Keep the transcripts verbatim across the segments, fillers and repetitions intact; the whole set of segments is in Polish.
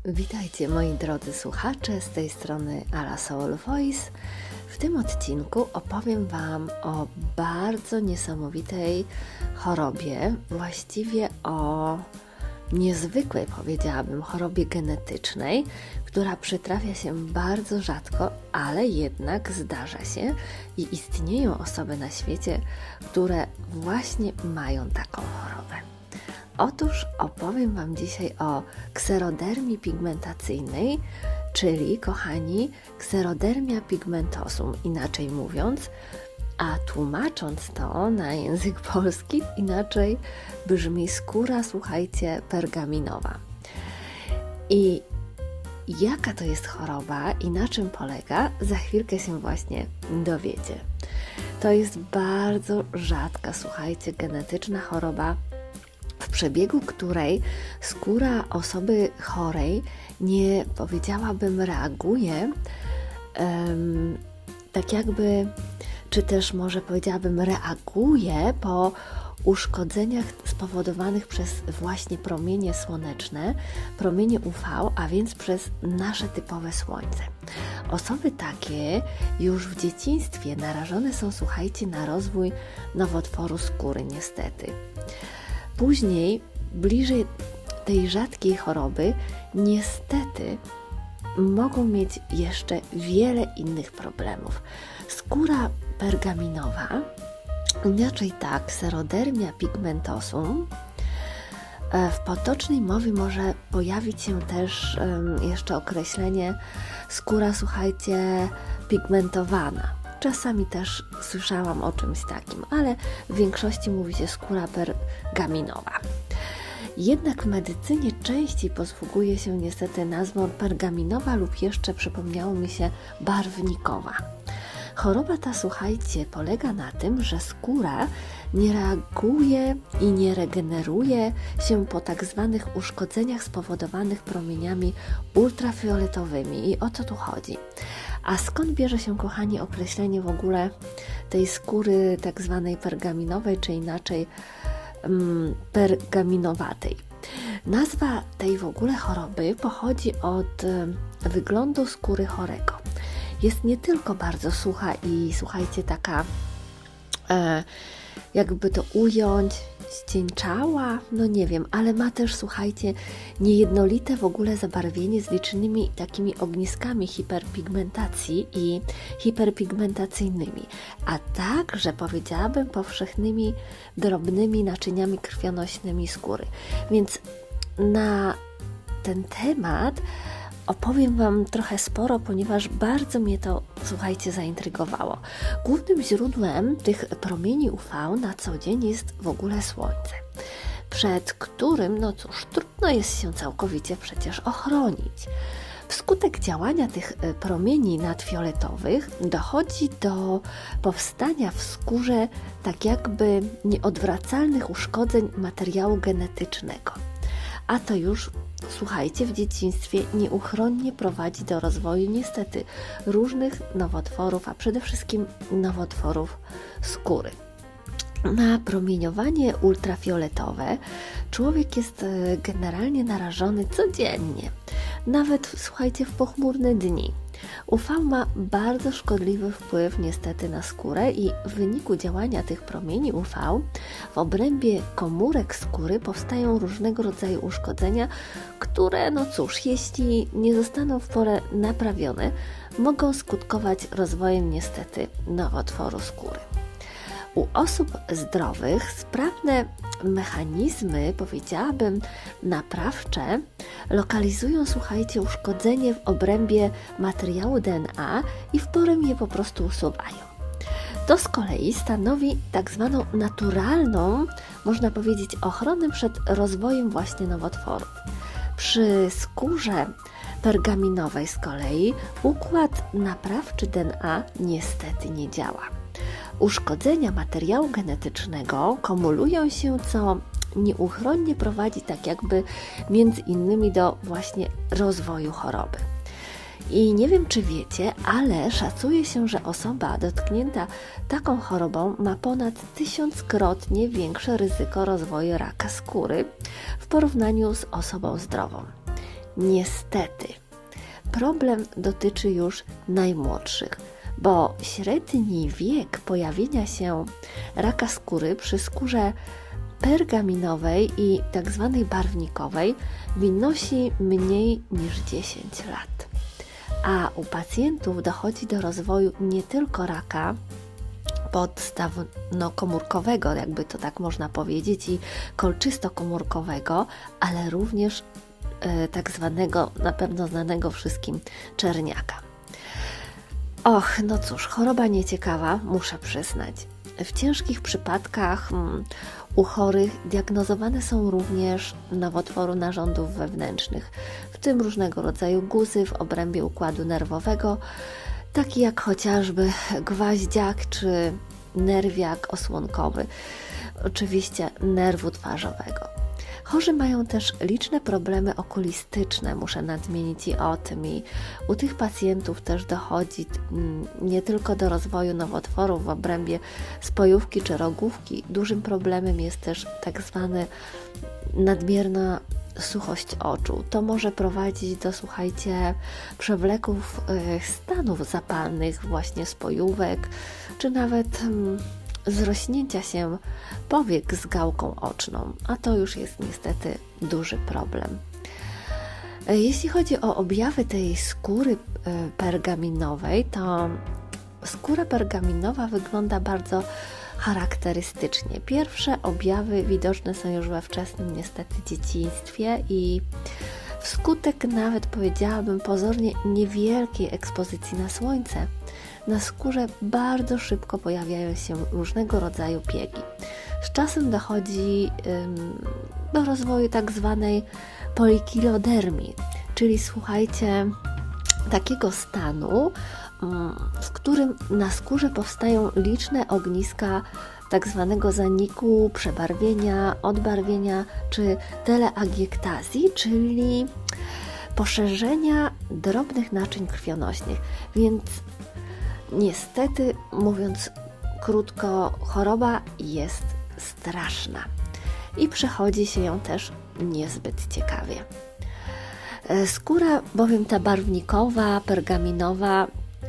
Witajcie moi drodzy słuchacze, z tej strony Ala Soul Voice. W tym odcinku opowiem Wam o bardzo niesamowitej chorobie, właściwie o niezwykłej, powiedziałabym, chorobie genetycznej, która przytrafia się bardzo rzadko, ale jednak zdarza się i istnieją osoby na świecie, które właśnie mają taką chorobę. Otóż opowiem Wam dzisiaj o kserodermii pigmentacyjnej, czyli, kochani, kserodermia pigmentosum, inaczej mówiąc, a tłumacząc to na język polski, inaczej brzmi skóra, słuchajcie, pergaminowa. I jaka to jest choroba i na czym polega, za chwilkę się właśnie dowiecie. To jest bardzo rzadka, słuchajcie, genetyczna choroba, w przebiegu której skóra osoby chorej nie, powiedziałabym, reaguje um, tak jakby, czy też może powiedziałabym reaguje po uszkodzeniach spowodowanych przez właśnie promienie słoneczne, promienie U V, a więc przez nasze typowe słońce. Osoby takie już w dzieciństwie narażone są, słuchajcie, na rozwój nowotworu skóry, niestety. Później, bliżej tej rzadkiej choroby, niestety mogą mieć jeszcze wiele innych problemów. Skóra pergaminowa, inaczej tak, kserodermia pigmentosum, w potocznej mowie może pojawić się też um, jeszcze określenie skóra, słuchajcie, pigmentowana. Czasami też słyszałam o czymś takim, ale w większości mówi się skóra pergaminowa. Jednak w medycynie częściej posługuje się niestety nazwą pergaminowa lub jeszcze, przypomniało mi się, barwnikowa. Choroba ta, słuchajcie, polega na tym, że skóra nie reaguje i nie regeneruje się po tak zwanych uszkodzeniach spowodowanych promieniami ultrafioletowymi. I o co tu chodzi? A skąd bierze się, kochani, określenie w ogóle tej skóry tak zwanej pergaminowej, czy inaczej um, pergaminowatej? Nazwa tej w ogóle choroby pochodzi od um, wyglądu skóry chorego. Jest nie tylko bardzo sucha i, słuchajcie, taka, e, jakby to ująć, ścięczała, no nie wiem, ale ma też, słuchajcie, niejednolite w ogóle zabarwienie z licznymi takimi ogniskami hiperpigmentacji i hiperpigmentacyjnymi, a także, powiedziałabym, powszechnymi drobnymi naczyniami krwionośnymi skóry. Więc na ten temat opowiem Wam trochę sporo, ponieważ bardzo mnie to, słuchajcie, zaintrygowało. Głównym źródłem tych promieni U V na co dzień jest w ogóle słońce, przed którym, no cóż, trudno jest się całkowicie przecież ochronić. Wskutek działania tych promieni nadfioletowych dochodzi do powstania w skórze tak jakby nieodwracalnych uszkodzeń materiału genetycznego. A to już, słuchajcie, w dzieciństwie nieuchronnie prowadzi do rozwoju niestety różnych nowotworów, a przede wszystkim nowotworów skóry. Na promieniowanie ultrafioletowe człowiek jest generalnie narażony codziennie, nawet, słuchajcie, w pochmurne dni. U V ma bardzo szkodliwy wpływ niestety na skórę i w wyniku działania tych promieni U V w obrębie komórek skóry powstają różnego rodzaju uszkodzenia, które, no cóż, jeśli nie zostaną w porę naprawione, mogą skutkować rozwojem niestety nowotworu skóry. U osób zdrowych sprawne mechanizmy, powiedziałabym, naprawcze lokalizują, słuchajcie, uszkodzenie w obrębie materiału D N A i w porę je po prostu usuwają. To z kolei stanowi tak zwaną naturalną, można powiedzieć, ochronę przed rozwojem właśnie nowotworów. Przy skórze pergaminowej z kolei układ naprawczy D N A niestety nie działa. Uszkodzenia materiału genetycznego kumulują się, co nieuchronnie prowadzi tak jakby między innymi do właśnie rozwoju choroby. I nie wiem, czy wiecie, ale szacuje się, że osoba dotknięta taką chorobą ma ponad tysiąckrotnie większe ryzyko rozwoju raka skóry w porównaniu z osobą zdrową. Niestety, problem dotyczy już najmłodszych, bo średni wiek pojawienia się raka skóry przy skórze pergaminowej i tak zwanej barwnikowej wynosi mniej niż dziesięć lat. A u pacjentów dochodzi do rozwoju nie tylko raka podstawnokomórkowego, jakby to tak można powiedzieć, i kolczystokomórkowego, ale również e, tak zwanego, na pewno znanego wszystkim, czerniaka. Och, no cóż, choroba nieciekawa, muszę przyznać. W ciężkich przypadkach mm, u chorych diagnozowane są również nowotwory narządów wewnętrznych, w tym różnego rodzaju guzy w obrębie układu nerwowego, taki jak chociażby gwaździak czy nerwiak osłonkowy, oczywiście nerwu twarzowego. Chorzy mają też liczne problemy okulistyczne, muszę nadmienić i o tym. I u tych pacjentów też dochodzi nie tylko do rozwoju nowotworów w obrębie spojówki czy rogówki. Dużym problemem jest też tak zwana nadmierna suchość oczu. To może prowadzić do, słuchajcie, przewleków stanów zapalnych, właśnie spojówek, czy nawet zrośnięcia się powiek z gałką oczną, a to już jest niestety duży problem. Jeśli chodzi o objawy tej skóry pergaminowej, to skóra pergaminowa wygląda bardzo charakterystycznie. Pierwsze objawy widoczne są już we wczesnym niestety dzieciństwie i wskutek nawet, powiedziałabym, pozornie niewielkiej ekspozycji na słońce, na skórze bardzo szybko pojawiają się różnego rodzaju piegi. Z czasem dochodzi ym, do rozwoju tak zwanej polikilodermii, czyli słuchajcie, takiego stanu, ym, w którym na skórze powstają liczne ogniska tak zwanego zaniku, przebarwienia, odbarwienia czy teleagiektazji, czyli poszerzenia drobnych naczyń krwionośnych. Więc niestety, mówiąc krótko, choroba jest straszna i przechodzi się ją też niezbyt ciekawie. Skóra bowiem ta barwnikowa, pergaminowa,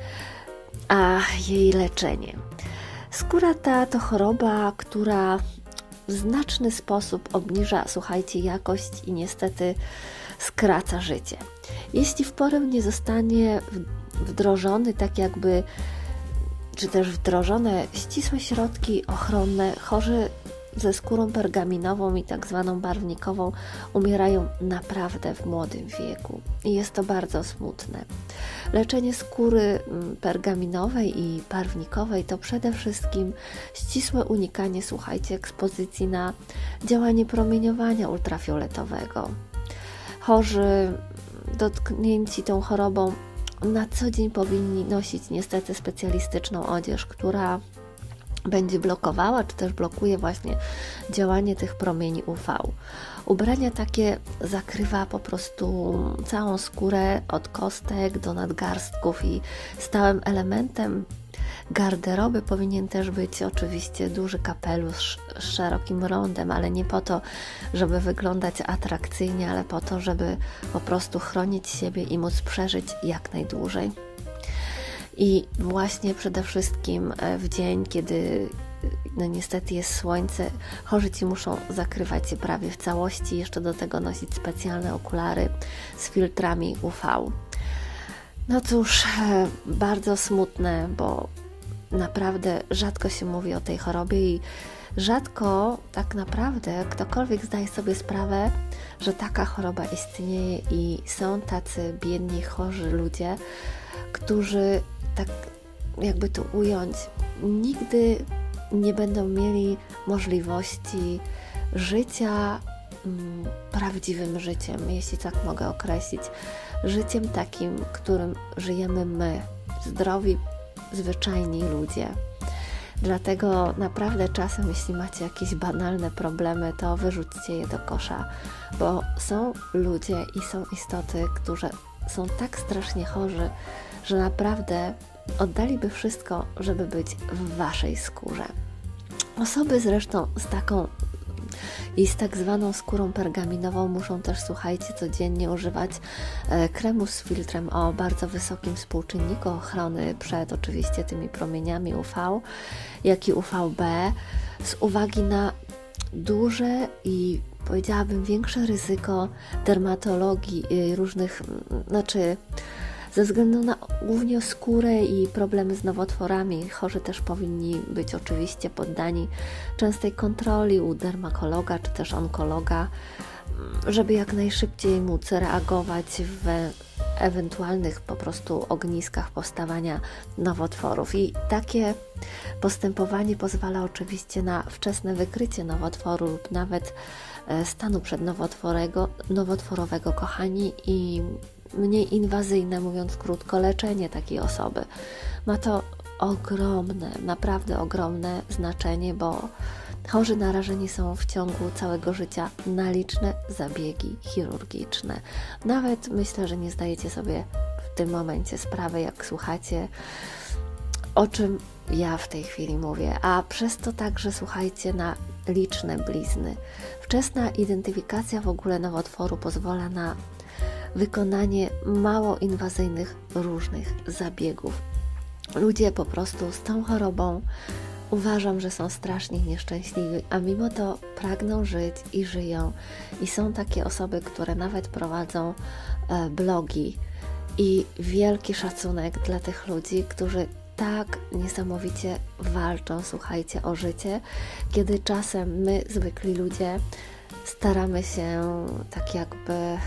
a jej leczenie. Skóra ta to choroba, która w znaczny sposób obniża, słuchajcie, jakość i niestety skraca życie. Jeśli w porę nie zostanie wdrożony tak jakby, czy też wdrożone ścisłe środki ochronne, chorzy ze skórą pergaminową i tak zwaną barwnikową umierają naprawdę w młodym wieku i jest to bardzo smutne. Leczenie skóry pergaminowej i barwnikowej to przede wszystkim ścisłe unikanie, słuchajcie, ekspozycji na działanie promieniowania ultrafioletowego. Chorzy dotknięci tą chorobą na co dzień powinni nosić niestety specjalistyczną odzież, która będzie blokowała, czy też blokuje właśnie działanie tych promieni U V. Ubrania takie zakrywa po prostu całą skórę od kostek do nadgarstków i stałym elementem garderoby powinien też być oczywiście duży kapelusz z szerokim rondem, ale nie po to, żeby wyglądać atrakcyjnie, ale po to, żeby po prostu chronić siebie i móc przeżyć jak najdłużej. I właśnie przede wszystkim w dzień, kiedy no niestety jest słońce, chorzy ci muszą zakrywać się prawie w całości, jeszcze do tego nosić specjalne okulary z filtrami U V. No cóż, bardzo smutne, bo naprawdę rzadko się mówi o tej chorobie i rzadko tak naprawdę ktokolwiek zdaje sobie sprawę, że taka choroba istnieje i są tacy biedni, chorzy ludzie, którzy, tak jakby to ująć, nigdy nie będą mieli możliwości życia mm, prawdziwym życiem, jeśli tak mogę określić. Życiem takim, którym żyjemy my, zdrowi, zwyczajni ludzie. Dlatego naprawdę czasem, jeśli macie jakieś banalne problemy, to wyrzućcie je do kosza, bo są ludzie i są istoty, które są tak strasznie chorzy, że naprawdę oddaliby wszystko, żeby być w waszej skórze. Osoby zresztą z taką i z tak zwaną skórą pergaminową muszą też, słuchajcie, codziennie używać e, kremu z filtrem o bardzo wysokim współczynniku ochrony przed oczywiście tymi promieniami U V, jak i U V B, z uwagi na duże i powiedziałabym większe ryzyko dermatologii i różnych, znaczy ze względu na głównie skórę i problemy z nowotworami. Chorzy też powinni być oczywiście poddani częstej kontroli u dermatologa czy też onkologa, żeby jak najszybciej móc reagować w ewentualnych po prostu ogniskach powstawania nowotworów. I takie postępowanie pozwala oczywiście na wczesne wykrycie nowotworu lub nawet stanu przednowotworowego, kochani, i mniej inwazyjne, mówiąc krótko, leczenie takiej osoby. Ma to ogromne, naprawdę ogromne znaczenie, bo chorzy narażeni są w ciągu całego życia na liczne zabiegi chirurgiczne. Nawet myślę, że nie zdajecie sobie w tym momencie sprawy, jak słuchacie, o czym ja w tej chwili mówię, a przez to także, słuchajcie, na liczne blizny. Wczesna identyfikacja w ogóle nowotworu pozwala na wykonanie mało inwazyjnych różnych zabiegów. Ludzie po prostu z tą chorobą, uważam, że są strasznie nieszczęśliwi, a mimo to pragną żyć i żyją. I są takie osoby, które nawet prowadzą e, blogi, i wielki szacunek dla tych ludzi, którzy tak niesamowicie walczą, słuchajcie, o życie, kiedy czasem my, zwykli ludzie, staramy się tak jakby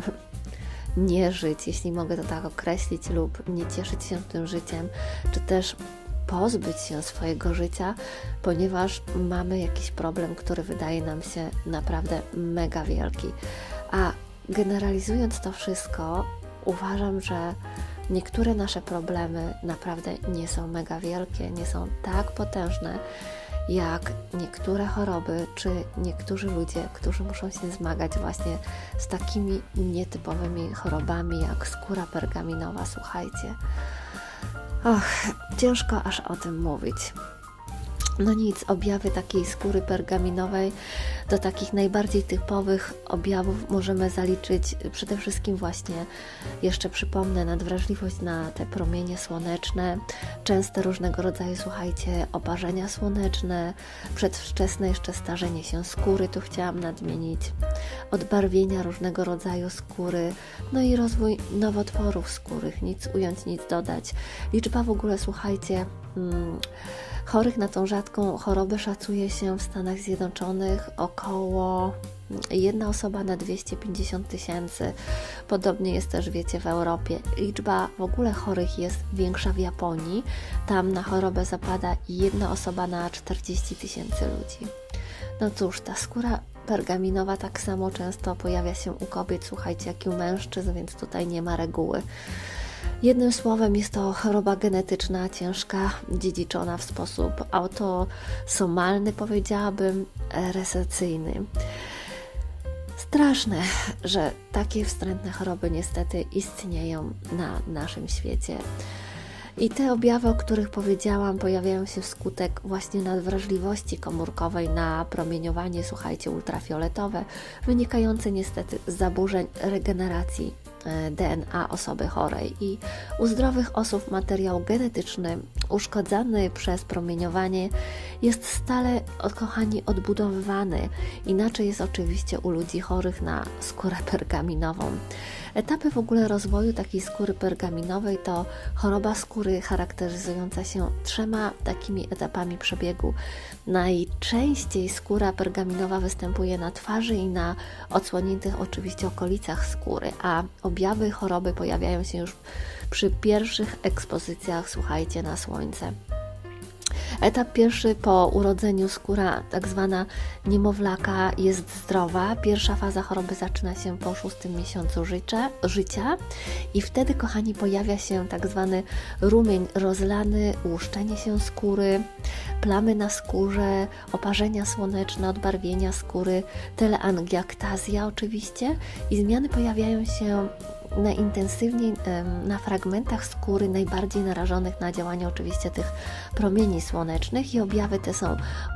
nie żyć, jeśli mogę to tak określić, lub nie cieszyć się tym życiem, czy też pozbyć się swojego życia, ponieważ mamy jakiś problem, który wydaje nam się naprawdę mega wielki. A generalizując to wszystko, uważam, że niektóre nasze problemy naprawdę nie są mega wielkie, nie są tak potężne, jak niektóre choroby, czy niektórzy ludzie, którzy muszą się zmagać właśnie z takimi nietypowymi chorobami, jak skóra pergaminowa, słuchajcie. Och, ciężko aż o tym mówić. No nic, objawy takiej skóry pergaminowej do takich najbardziej typowych objawów możemy zaliczyć przede wszystkim właśnie, jeszcze przypomnę, nadwrażliwość na te promienie słoneczne, częste różnego rodzaju, słuchajcie, oparzenia słoneczne, przedwczesne jeszcze starzenie się skóry, tu chciałam nadmienić, odbarwienia różnego rodzaju skóry, no i rozwój nowotworów skórych, nic ująć, nic dodać. Liczba w ogóle, słuchajcie, hmm, chorych na tą rzadką chorobę szacuje się w Stanach Zjednoczonych około jedna osoba na dwieście pięćdziesiąt tysięcy. Podobnie jest też, wiecie, w Europie. Liczba w ogóle chorych jest większa w Japonii. Tam na chorobę zapada jedna osoba na czterdzieści tysięcy ludzi. No cóż, ta skóra pergaminowa tak samo często pojawia się u kobiet, słuchajcie, jak i u mężczyzn, więc tutaj nie ma reguły. Jednym słowem, jest to choroba genetyczna, ciężka, dziedziczona w sposób autosomalny, powiedziałabym, resesyjny. Straszne, że takie wstrętne choroby niestety istnieją na naszym świecie. I te objawy, o których powiedziałam, pojawiają się wskutek właśnie nadwrażliwości komórkowej na promieniowanie, słuchajcie, ultrafioletowe, wynikające niestety z zaburzeń regeneracji D N A osoby chorej. I u zdrowych osób materiał genetyczny uszkodzony przez promieniowanie jest stale, kochani, odbudowywany. Inaczej jest oczywiście u ludzi chorych na skórę pergaminową. Etapy w ogóle rozwoju takiej skóry pergaminowej to choroba skóry charakteryzująca się trzema takimi etapami przebiegu. Najczęściej skóra pergaminowa występuje na twarzy i na odsłoniętych oczywiście okolicach skóry, a objawy choroby pojawiają się już przy pierwszych ekspozycjach, słuchajcie, na słońce. Etap pierwszy, po urodzeniu skóra tak zwana niemowlaka jest zdrowa. Pierwsza faza choroby zaczyna się po szóstym miesiącu życia, życia i wtedy, kochani, pojawia się tak zwany rumień rozlany, łuszczenie się skóry, plamy na skórze, oparzenia słoneczne, odbarwienia skóry, teleangiektazja oczywiście, i zmiany pojawiają się najintensywniej na fragmentach skóry najbardziej narażonych na działanie oczywiście tych promieni słonecznych, i objawy te są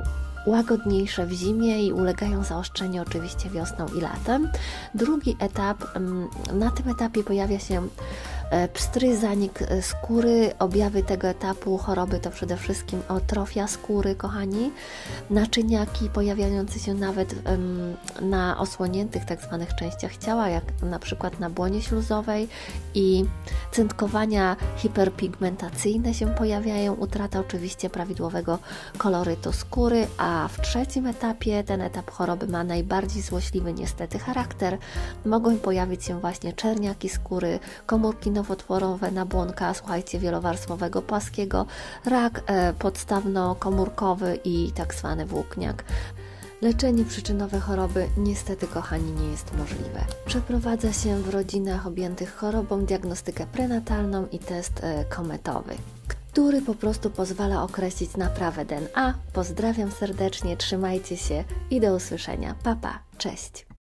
łagodniejsze w zimie i ulegają zaostrzeniu oczywiście wiosną i latem. Drugi etap, na tym etapie pojawia się pstry, zanik skóry. Objawy tego etapu choroby to przede wszystkim atrofia skóry, kochani, naczyniaki pojawiające się nawet na osłoniętych tak zwanych częściach ciała, jak na przykład na błonie śluzowej, i cyntkowania hiperpigmentacyjne się pojawiają, utrata oczywiście prawidłowego kolorytu skóry, a w trzecim etapie, ten etap choroby ma najbardziej złośliwy niestety charakter, mogą pojawić się właśnie czerniaki skóry, komórki nowotworowe, nabłonka, słuchajcie, wielowarstwowego płaskiego, rak e, podstawno-komórkowy i tak zwany włókniak. Leczenie przyczynowe choroby niestety, kochani, nie jest możliwe. Przeprowadza się w rodzinach objętych chorobą diagnostykę prenatalną i test e, kometowy, który po prostu pozwala określić naprawę D N A. Pozdrawiam serdecznie, trzymajcie się i do usłyszenia. Pa, pa, cześć!